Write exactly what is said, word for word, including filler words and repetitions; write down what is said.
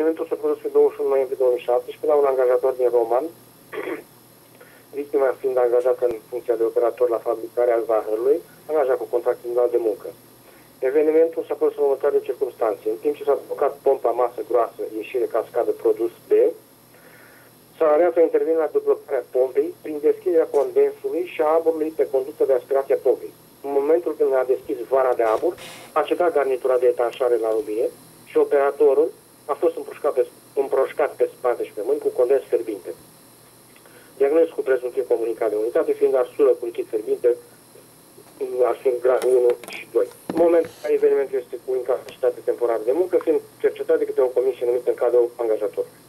Evenimentul s-a produs pe douăzeci și unu noiembrie două mii șaptesprezece la un angajator din Roman, victima fiind angajată în funcția de operator la fabricarea zahărului, angajat cu contract individual de muncă. Evenimentul s-a produs în următoarele circunstanțe. În timp ce s-a blocat pompa masă groasă, ieșire cascadă produs B, salariatul a intervenit la deblocarea pompei prin deschiderea condensului și a aburului pe conductă de aspirație a pompei. În momentul când a deschis vara de abur, a cedat garnitura de etanșare la robinet și operatorul a fost împroșcat pe, împroșcat pe spate și pe mâini cu condens fierbinte. Diagnosticul prezumtiv comunicat de unitate fiind arsură cu lichid fierbinte, arsuri grad unu și doi. În moment evenimentul este cu incapacitate temporară de muncă, fiind cercetat de câte o comisie numită în cadrul angajatorului.